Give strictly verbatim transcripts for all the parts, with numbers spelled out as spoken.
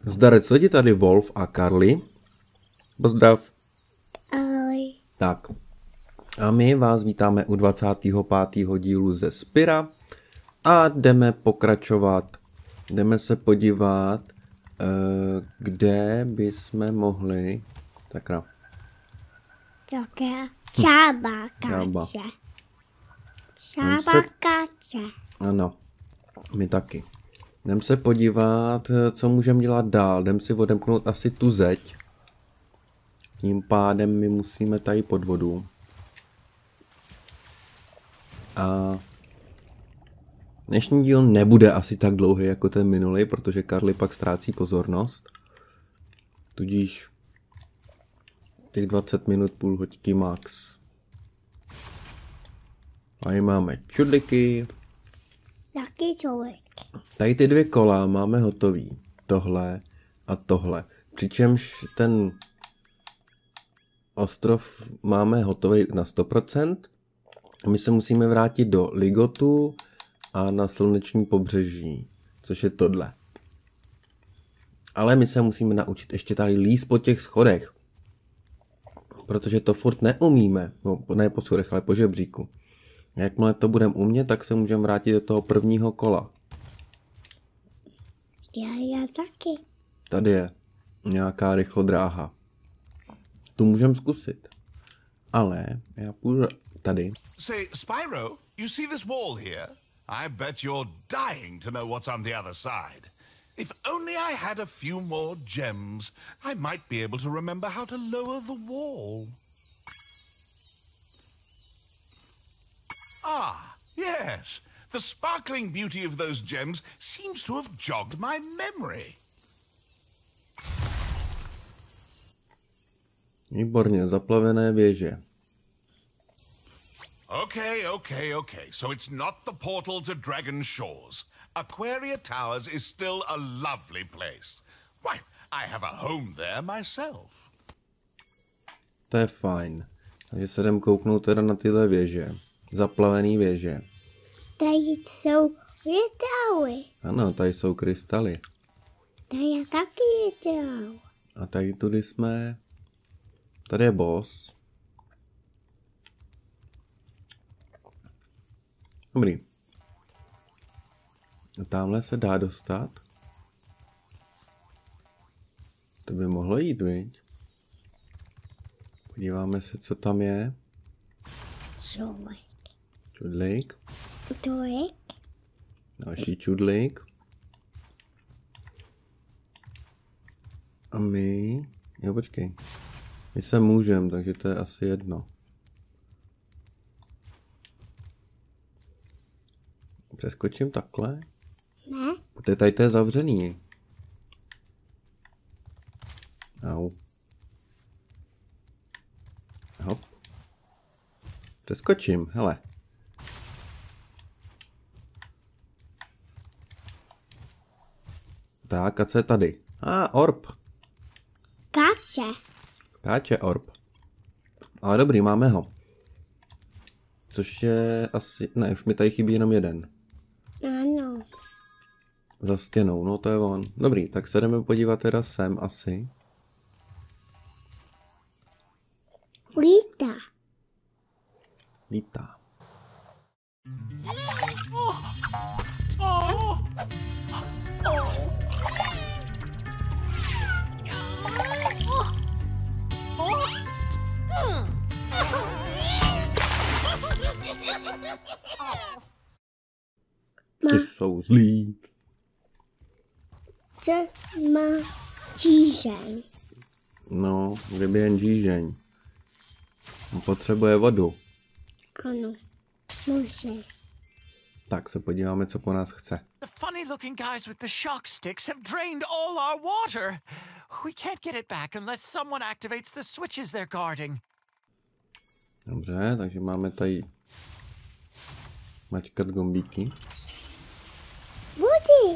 Zdarec lidi, tady Wolf a Carly. Pozdrav. Ahoj. Tak. A my vás vítáme u dvacátého pátého dílu ze Spira. A jdeme pokračovat. Jdeme se podívat, kde bychom mohli... Takra. Také čába Čába. kače. Čába kače. Ano, my taky. Jdem se podívat, co můžeme dělat dál. Jdem si odemknout asi tu zeď. Tím pádem my musíme tady pod vodu. A dnešní díl nebude asi tak dlouhý jako ten minulý, protože Carly pak ztrácí pozornost. Tudíž těch dvacet minut, půl hoďky max. Tady máme čudliky. Taky člověk. Tady ty dvě kola máme hotový. Tohle a tohle. Přičemž ten ostrov máme hotový na sto procent. My se musíme vrátit do Ligotu a na sluneční pobřeží, což je tohle. Ale my se musíme naučit ještě tady líst po těch schodech. Protože to furt neumíme. No, ne po schodech, ale po žebříku. Jakmile to budeme umět, tak se můžeme vrátit do toho prvního kola. Já, já taky. Tady je nějaká rychlodráha. Tu můžeme zkusit. Ale já půjdu tady. Say, Spyro, you see this wall here? I bet you're dying to know what's on the other side. If only I had a few more gems, I might be able to remember how to lower the wall. Ah, yes. The sparkling beauty of those gems seems to have jogged my memory. Výborně, zaplavené věže. Okay, okay, okay. So it's not the portal to Dragon Shores. Aquaria Towers is still a lovely place. Why, I have a home there myself. To je fajn. Takže se jdem kouknout teda na tyhle věže. Zaplavený věže. Tady jsou větály. Ano, tady jsou krystaly. Tady já taky větál. A tady tudy jsme... Tady je boss. Dobrý. A tamhle se dá dostat. To by mohlo jít, viď? Podíváme se, co tam je. Člověk. Čudlík. Člověk. Další čudlík. A my... Jo, počkej. My se můžem, takže to je asi jedno. Přeskočím takhle. Ne? Protože tady to je zavřený. Au. Hop. Přeskočím, hele. Tak, a co je tady? A, ah, orb. Kače. Skáče orb. Ale dobrý, máme ho. Což je asi... Ne, už mi tady chybí jenom jeden. Ano. Za stěnou, no to je on. Dobrý, tak se jdeme podívat teda sem asi. Lítá. Lítá. Ty jsou zlí. Co má čížeň? No, kdyby jen žížeň. On potřebuje vodu. Ano. Může. Tak se podíváme, co po nás chce. The funny looking guys with the shock sticks have drained all our water. We can't get it back unless someone activates the switches they're guarding. Dobře, takže máme tady mačkat gombíky. Vody.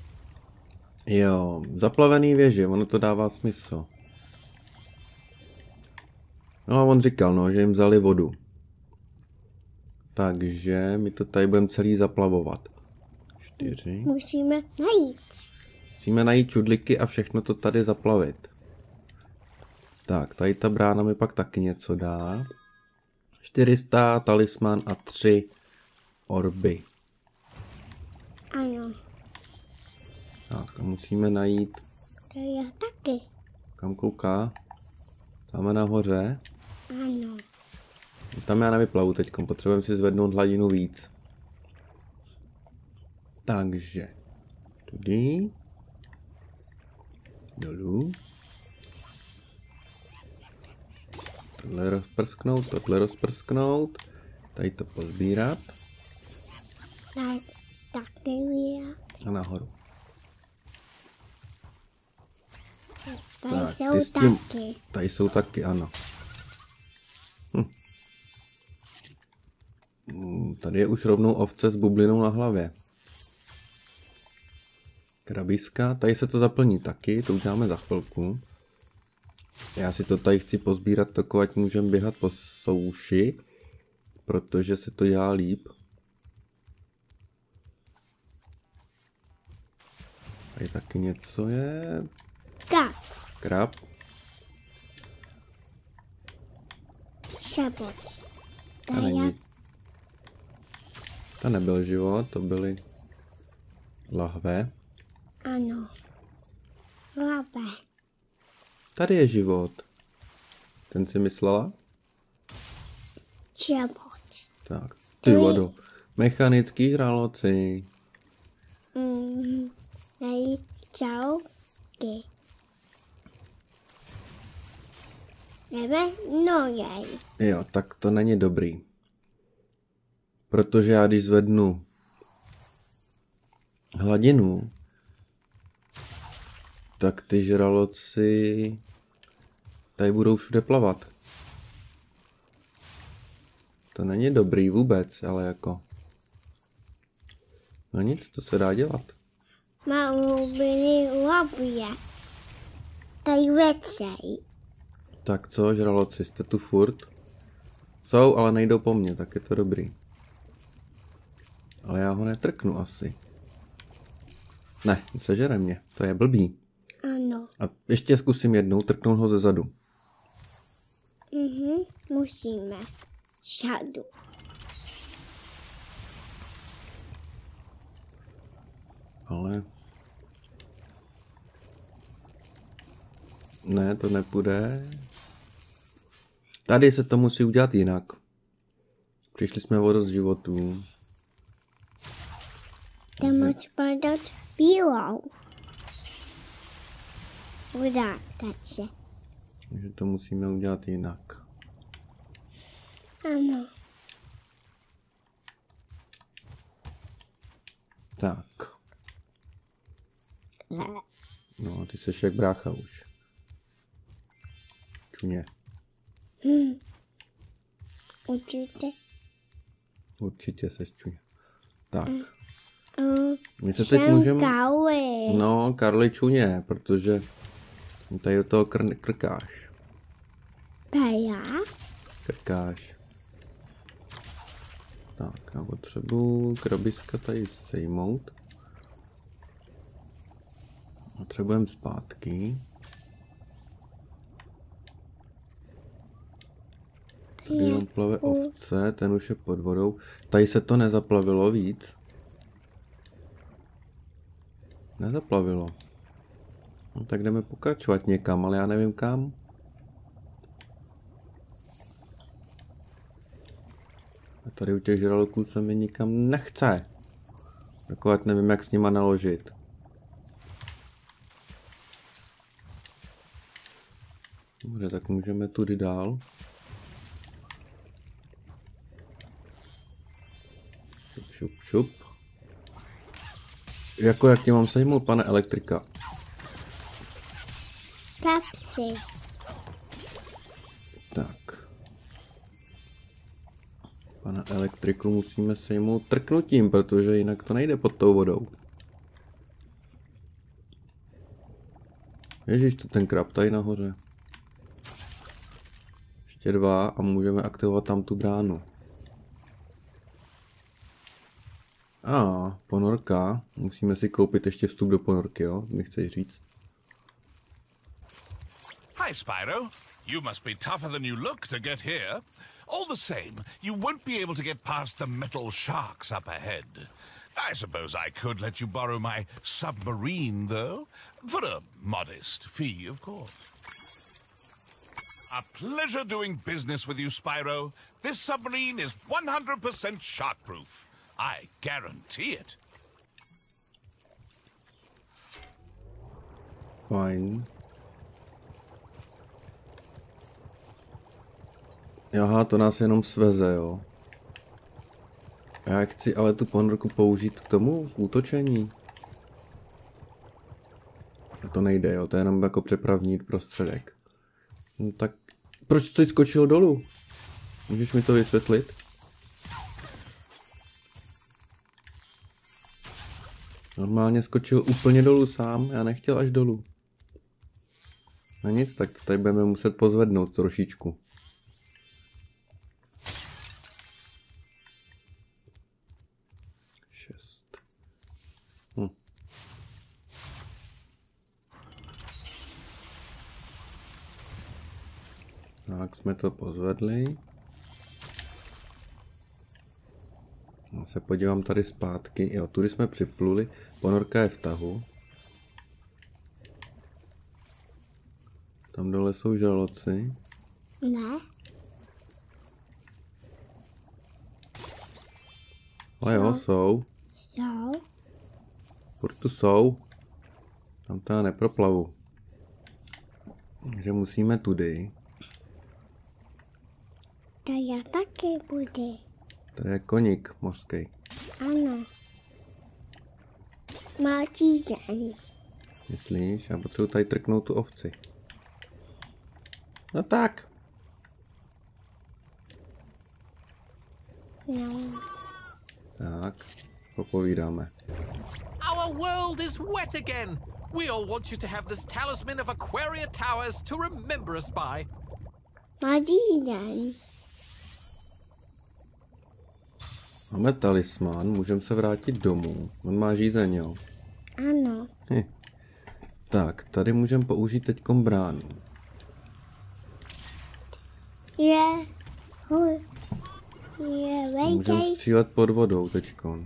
Jo, zaplavený věže, ono to dává smysl. No a on říkal, no, že jim vzali vodu. Takže my to tady budeme celý zaplavovat. Čtyři. Musíme najít. Musíme najít čudliky a všechno to tady zaplavit. Tak, tady ta brána mi pak taky něco dá. čtyři sta, talisman a tři orby. Ano. Tak, a musíme najít... To je taky. Kam kouká? Tam nahoře. Ano. Tam já nevyplavu teď, potřebujeme si zvednout hladinu víc. Takže... Tudy. Dolů. Tohle rozprsknout, tohle rozprsknout. Tady to pozbírat. Tak, taky je. A nahoru. Tady Tak, jsou ty s tím- taky. Tady jsou taky, ano. Hm. Mm, Tady je už rovnou ovce s bublinou na hlavě. Krabiska, tady se to zaplní taky, to uděláme za chvilku. Já si to tady chci pozbírat tako, ať můžeme běhat po souši, protože se to dělá líp. Tady taky něco je. Kap. Krab. Šabot. Ta To je není. Ta nebyl život, to byly lahve. ano. Labe. Tady je život. Ten si myslela? Šabot. Tak, ty vodo. Mechanický žraloci. Mm, tady čauky. Nebe? No jej. Jo, tak to není dobrý. Protože já když zvednu hladinu, tak ty žraloci tady budou všude plavat. To není dobrý vůbec, ale jako... No nic, to se dá dělat. Má oblíbený labě. Tady vecej. Tak co, žraloci, jste tu furt? Jsou, ale nejdou po mně, tak je to dobrý. Ale já ho netrknu asi. Ne, sežere mě, to je blbý. Ano. A ještě zkusím jednou trknout ho ze zadu. Mhm, musíme. Šadu. Ale... Ne, to nepůjde. Tady se to musí udělat jinak. Přišli jsme o dost životů. Tam moc padat bílou. Vrátat se. Takže to musíme udělat jinak. Ano. Tak. No, ty seš jak brácha už. Čuně. Hm. Určitě. Určitě seš čuně. Tak. Uh, My se teď můžeme... Kauli. No, Karli čuně, protože tady do toho kr- krkáš. Paja. Krkáš. Tak, já potřebuji krabiska tady sejmout. Potřebujeme zpátky. Tady jenom plave ovce, ten už je pod vodou. Tady se to nezaplavilo víc. Nezaplavilo. No tak jdeme pokračovat někam, ale já nevím kam. A tady u těch žraloků se mi nikam nechce. Takovat nevím, jak s nima naložit. Dobře, tak můžeme tudy dál. Šup, šup, šup. Jako jak tě mám sejmout, pane elektrika? Kapsy. Tak. Pana elektriku musíme sejmout trknutím, protože jinak to nejde pod tou vodou. Ježíš, to ten krab tady nahoře. Ještě dva a můžeme aktivovat tam tu bránu. A, ah, ponorka. Musíme si koupit ještě vstup do ponorky, jo? Mi chceš říct? Hi, Spyro. You must be tougher than you look to get here. All the same, you won't be able to get past the metal sharks up ahead. I suppose I could let you borrow my submarine, though. For a modest fee, of course. A pleasure doing business with you, Spyro. This submarine is one hundred percent shark-proof. I guarantee it. Fajn. Aha, to nás jenom sveze, jo. Já chci ale tu ponorku použít k tomu, k útočení. A to nejde, jo, to je jenom jako přepravní prostředek. No tak, proč jsi skočil dolů? Můžeš mi to vysvětlit? Normálně skočil úplně dolů sám, já nechtěl až dolů. No nic, tak to tady budeme muset pozvednout trošičku. Šest. Hm. Tak jsme to pozvedli. Já se podívám tady zpátky. Jo, tudy jsme připluli. Ponorka je v tahu. Tam dole jsou žraloci. Ne. Ale jo, jsou. Jo. Furt tu jsou. Tam to já neproplavu. Takže musíme tudy. To já taky budu. Tady je koník mořský. Ano. Má čížen. Myslíš? Já potřebuji tady trknout tu ovci. No tak. No. Tak. Popovídáme. Our world is wet again. We all want you to have this talisman of Aquaria Towers to remember us by. Má čížen. Máme talisman, můžeme se vrátit domů. On má žízeň, jo. Ano. Hm. Tak, tady můžeme použít teďkom bránu. Je. Hu. Je Můžeme velký. střílet pod vodou teďkon.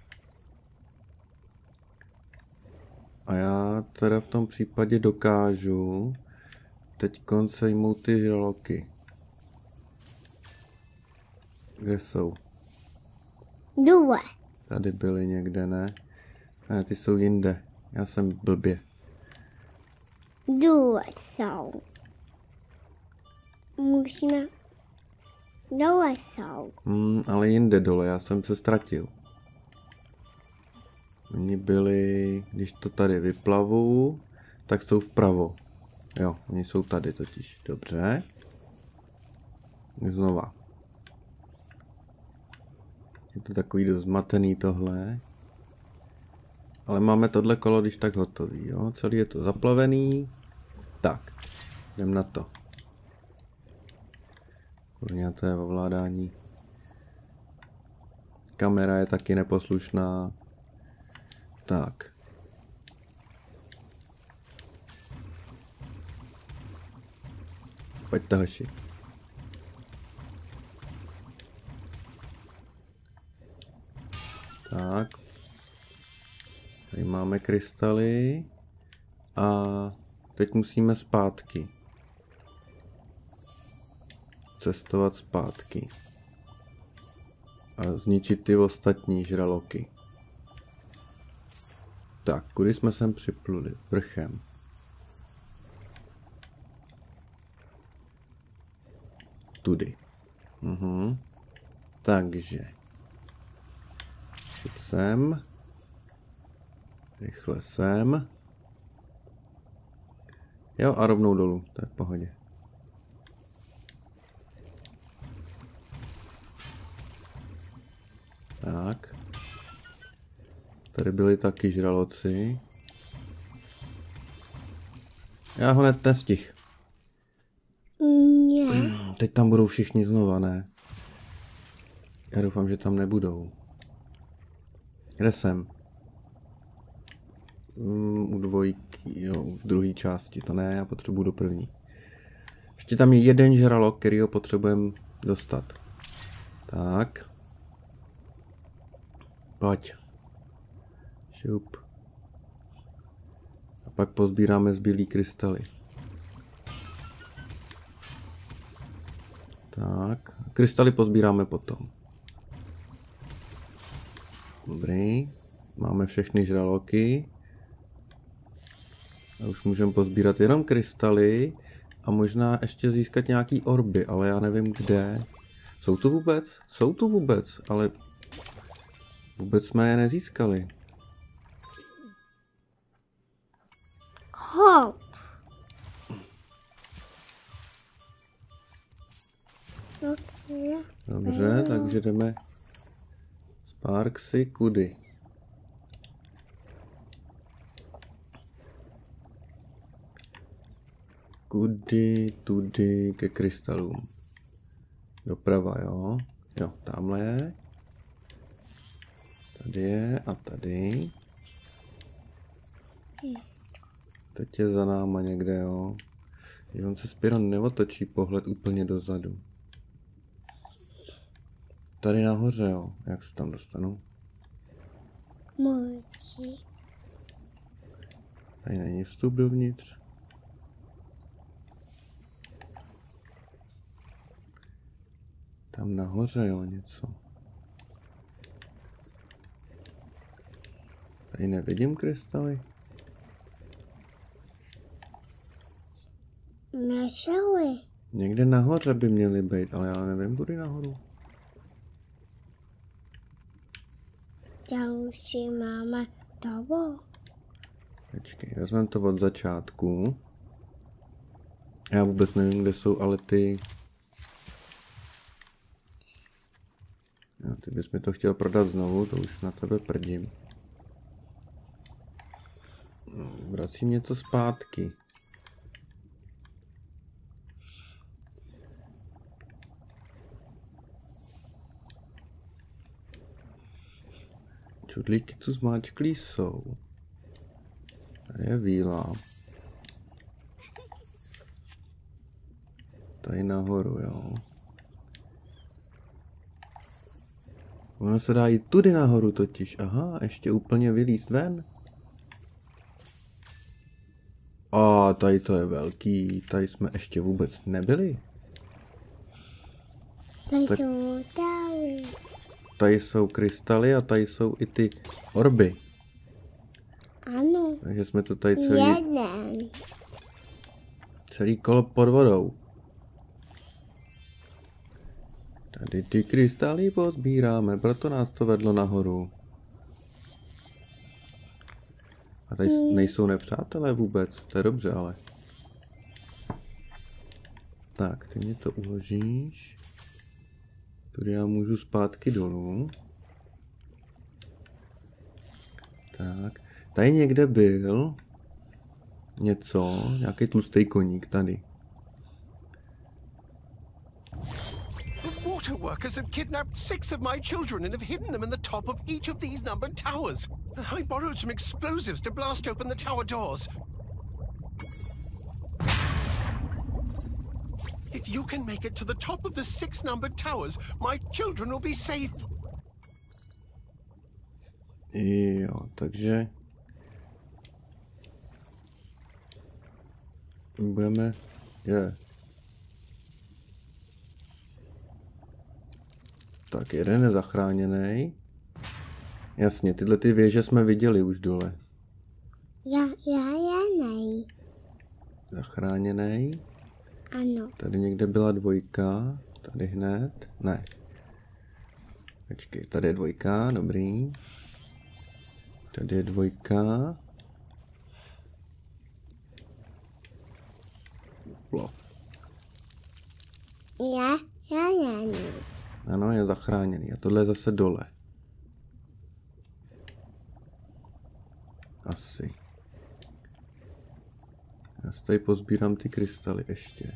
A já teda v tom případě dokážu teďkon sejmout ty žraloky. Kde jsou? Dvě. Tady byly někde, ne? Ne, ty jsou jinde. Já jsem blbě. Dvě jsou. Musíme. Dvě jsou. Hmm, ale jinde dole, já jsem se ztratil. Oni byli, když to tady vyplavu, tak jsou vpravo. Jo, oni jsou tady totiž. Dobře. Znova. Je to takový dost zmatený tohle. Ale máme tohle kolo když tak hotový, jo. Celý je to zaplavený. Tak, jdem na to. Kurňa, to je ovládání. Kamera je taky neposlušná. Tak. Pojďte, hoši. Tak. Tady máme krystaly. A teď musíme zpátky. Cestovat zpátky. A zničit ty ostatní žraloky. Tak, kudy jsme sem připluli? Vrchem. Tudy. Mhm. Takže. Šup sem. Rychle sem. Jo, a rovnou dolů. To je v pohodě. Tak. Tady byli taky žraloci. Já ho hned nestih. Ne. Teď tam budou všichni znova, ne? Já doufám, že tam nebudou. Kde jsem? Mm, u dvojky, jo, v druhé části, to ne, já potřebuji do první. Ještě tam je jeden žralok, který ho potřebujeme dostat. Tak. Pojď. Šup. A pak pozbíráme zbylý krystaly. Tak. Krystaly pozbíráme potom. Dobrý. Máme všechny žraloky. A už můžeme pozbírat jenom krystaly. A možná ještě získat nějaký orby, ale já nevím kde. Jsou tu vůbec? Jsou tu vůbec, ale vůbec jsme je nezískali. Hop. Dobře, takže jdeme Sparksy kudy. Kudy, tudy ke krystalům. Doprava, jo? Jo, tamhle je. Tady je a tady. Teď je za náma někde, jo? Že on se Spyro neotočí pohled úplně dozadu. Tady nahoře, jo? Jak se tam dostanu? Můžu. Tady není vstup dovnitř. Tam nahoře, jo, něco. Tady nevidím krystaly. Našeli. Někde nahoře by měly být, ale já nevím, kudy nahoru. Další máme toho. Počkej, vezmeme to od začátku. Já vůbec nevím, kde jsou, ale ty... No, ty bys mi to chtěl prodat znovu, to už na tebe prdím. No, vrací mě to zpátky. Čudlíky tu zmáčklí jsou. Tady je víla. Tady nahoru, jo. Ono se dá jít tudy nahoru totiž. Aha, ještě úplně vylízt ven. A tady to je velký. Tady jsme ještě vůbec nebyli. Tady Tak- jsou tady. Tady jsou krystaly a tady jsou i ty orby. Ano. Takže jsme to tady celý, Jeden. celý kolo pod vodou. Tady ty krystaly pozbíráme, proto nás to vedlo nahoru. A tady s- nejsou nepřátelé vůbec, to je dobře, ale. Tak, ty mě to uložíš. Tady já můžu zpátky dolů. Tak, tady někde byl něco, nějaký tlustý koník tady. The water workers have kidnapped six of my children and have hidden them in the top of each of these numbered towers. I borrowed some explosives to blast open the tower doors. If you can make it to the top of the six numbered towers, my children will be safe. Jo, takže budeme, je. Tak jeden je zachráněný. Jasně, tyhle ty věže jsme viděli už dole. Já, já, já nej. Zachráněný. Ano. Tady někde byla dvojka. Tady hned. Ne. Počkej, tady je dvojka, dobrý. Tady je dvojka. Plo. Já, já, já nej. Ano, je zachráněný. A tohle je zase dole. Asi. Já si tady pozbírám ty krystaly ještě.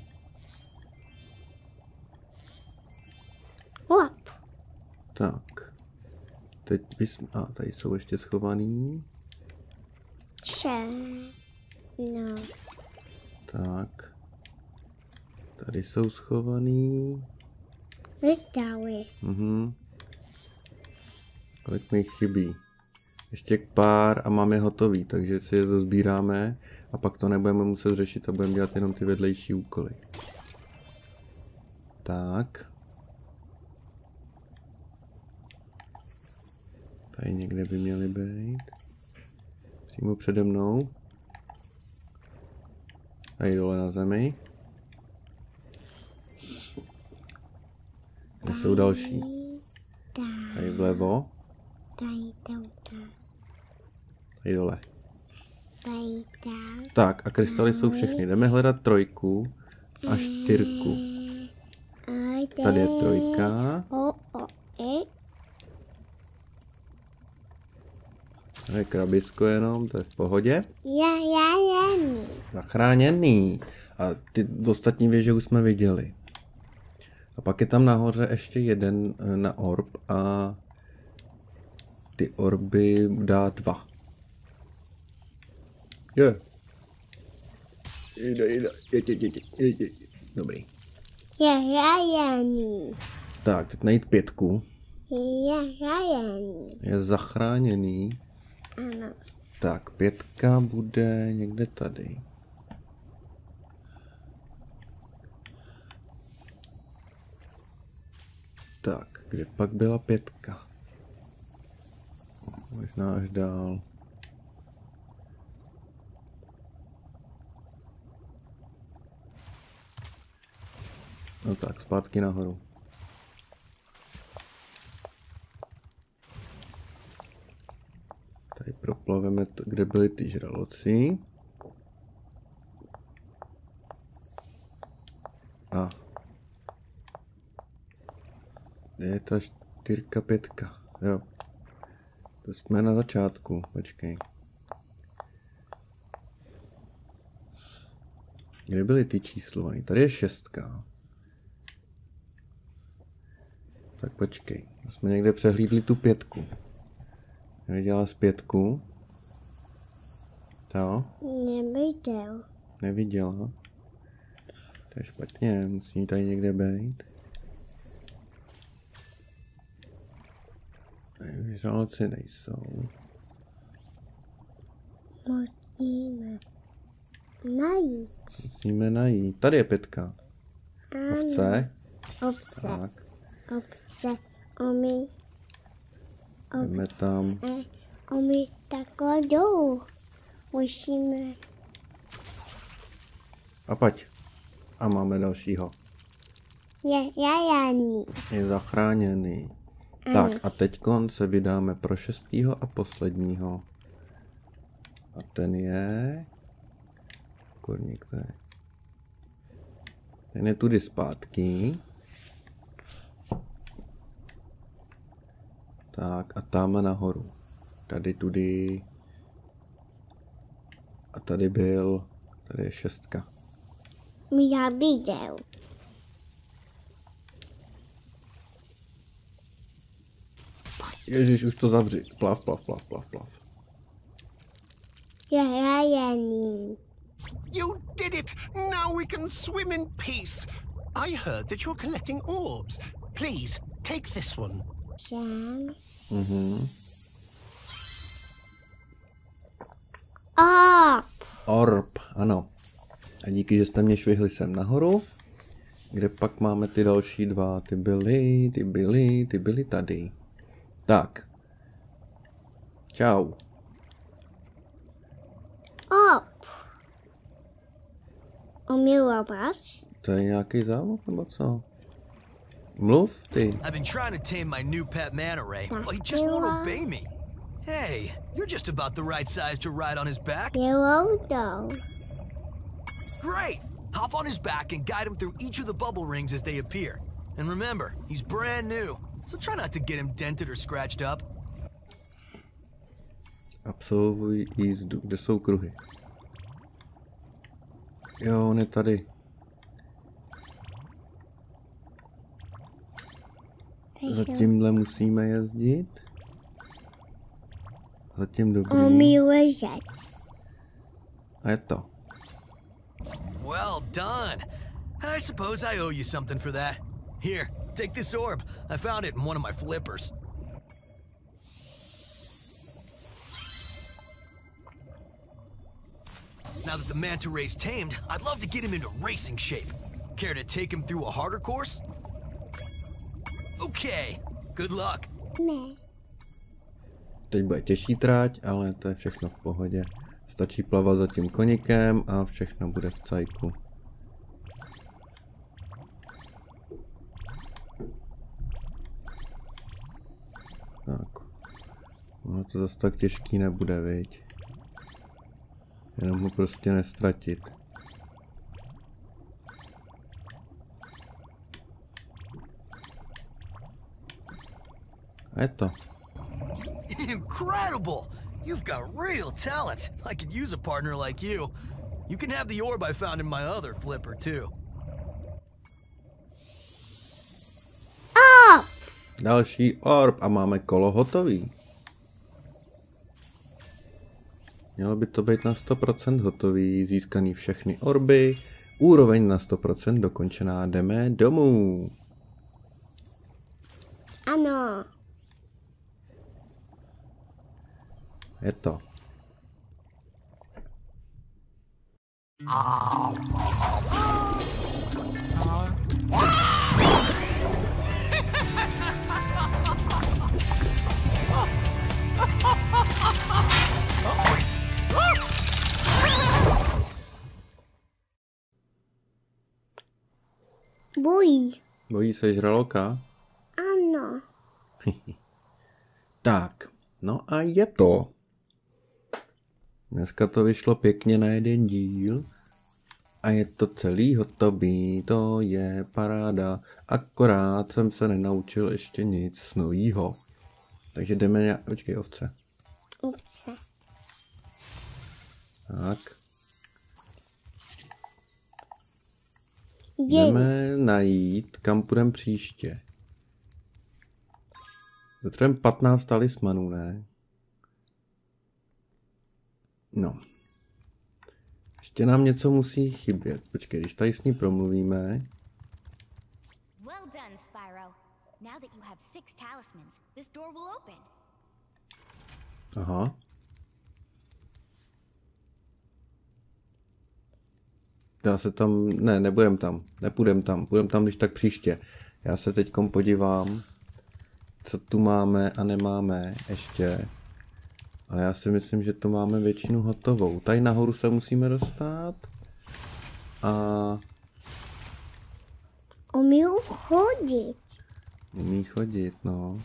Hop. Tak. teď bys... A, tady jsou ještě schovaný. Če. No. Tak. Tady jsou schovaný. Vydali. Mhm. Kolik mi jich chybí? Ještě pár a máme hotový, takže si je zozbíráme a pak to nebudeme muset řešit a budeme dělat jenom ty vedlejší úkoly. Tak. Tady někde by měly být. Přímo přede mnou. Tady dole na zemi. Kde jsou další? Tady vlevo. Tady tam. Tady dole. Tady tam. Tak a krystaly jsou všechny. Jdeme hledat trojku a čtyřku. Tady je trojka. O, o, e. Tady je krabisko jenom, to je v pohodě. Já, já, já, ní. Zachráněný. A ty ostatní věže už jsme viděli. A pak je tam nahoře ještě jeden na orb a ty orby dá dva. Je. Jde, jde, jde, jde, jde, jde. Dobrý. Já, já, já, ní. Tak, teď najít pětku. Já, já, já, ní. Je zachráněný. Ano. Tak, pětka bude někde tady. Tak, kde pak byla pětka? Možná až dál. No tak, zpátky nahoru. Tady proplaveme, to, kde byly ty žraloci. A. Kde je ta čtyřka, pětka? Jo. To jsme na začátku, počkej. Kde byly ty číslovaný? Tady je šestka. Tak počkej, jsme někde přehlídli tu pětku. Neviděla jsi pětku? To? Neviděl. Neviděla? To je špatně, musí tady někde být. Žraloci nejsou. Musíme najít. Musíme najít. Tady je pětka. Ovce. Ovce. Tak, Ovce. Omi. jdeme tam. Eh, Omi takhle jdou. Musíme. A pojď. A máme dalšího. Já, já, já, ní. Je zachráněný. Tak a teďkon se vydáme pro šestýho a posledního. A ten je... Kurník to je. Ten je tudy zpátky. Tak a tam nahoru. Tady tudy. A tady byl... Tady je šestka. Já viděl. Ježíš, už to zavři. Plav, plav, plav, plav, plav. Já, já, já, ní. You did it! Now we can swim in peace. I heard that you're collecting orbs. Please, take this one. Žán. Mhm. Op. Orb, ano. A díky, že jste mě švihli sem nahoru. Kde pak máme ty další dva? Ty byly, ty byly, ty byly tady. Tak. Čau. Op. Omila vás? To je nějaký závod, nebo co? Mluv, ty. I've been trying to tame my new pet manta ray, but he just won't obey me. Hey, you're just about the right size to ride on his back. Jelou jdou. Great! Hop on his back and guide him through each of the bubble rings as they appear. And remember, he's brand new, so try not to get him dented or scratched up. Absolvuj jízdu. Kde jsou kruhy? Jo, on je tady. Za tímhle musíme jezdit. Zatím dobrý. Umí ležet. A je to. Well done. I suppose I owe you something for that. Here, take this orb. I found it in one of my flippers. Now that the manta ray's tamed, I'd love to get him into racing shape. Care to take him through a harder course? Okay, good luck. Ne. Teď bude těžší tráť, ale to je všechno v pohodě. Stačí plavat za tím koníkem a všechno bude v cajku. Tak. No to zase tak těžký nebude, viď? Jenom ho prostě nestratit. A je to. Incredible! You've got real talent. I could use a partner like you. You can have the orb I found in my other flipper, too. Oh! Další orb a máme kolo hotový. Mělo by to být na sto procent hotový, získaný všechny orby, úroveň na sto procent dokončená, jdeme domů. Ano. Je to. Bojí. Bojí se žraloka? Ano. Tak, no a je to. Dneska to vyšlo pěkně na jeden díl. A je to celý hotový, to je paráda. Akorát jsem se nenaučil ještě nic novýho. Takže jdeme nějak... Počkej, ovce. Ovce. Tak. Děj. Jdeme najít, kam půjdeme příště. Potřebujeme patnáct talismanů, ne? No. Ještě nám něco musí chybět. Počkej, když tady s ní promluvíme. Well done, Spyro. Now that you have six talismans, this door will open. Aha. Já se tam... Ne, nebudem tam. Nepůjdem tam. Půjdem tam, když tak příště. Já se teďkom podívám, co tu máme a nemáme ještě. Ale já si myslím, že to máme většinu hotovou. Tady nahoru se musíme dostat. A... Umí chodit. Umí chodit, no.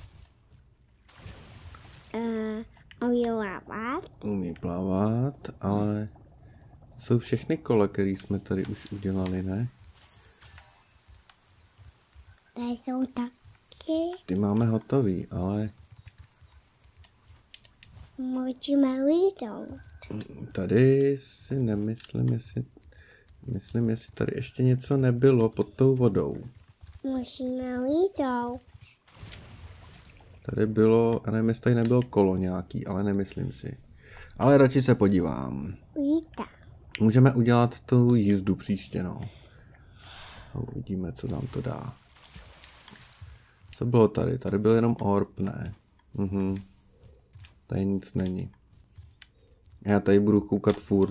Uh, umí lávat. Umí plavat, ale... To jsou všechny kola, které jsme tady už udělali, ne? Tady jsou taky. Ty máme hotový, ale... Můžeme lítat. Tady si nemyslím, jestli... Myslím, jestli tady ještě něco nebylo pod tou vodou. Musíme lítat. Tady bylo, a nevím, jestli tady nebylo kolo nějaký, ale nemyslím si. Ale radši se podívám. Lítá. Můžeme udělat tu jízdu příště, no. A uvidíme, co nám to dá. Co bylo tady? Tady byl jenom orb, ne? Mhm. Tady nic není. Já tady budu koukat furt.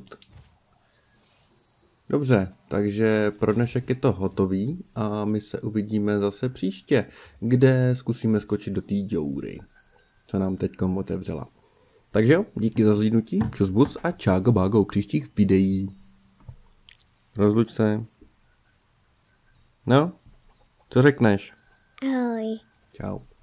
Dobře, takže pro dnešek je to hotový a my se uvidíme zase příště, kde zkusíme skočit do té děury, co nám teďkom otevřela. Takže jo, díky za zhlídnutí, čus bus a čágo bágo u příštích videí. Rozluč se. No, co řekneš? Ahoj. Čau.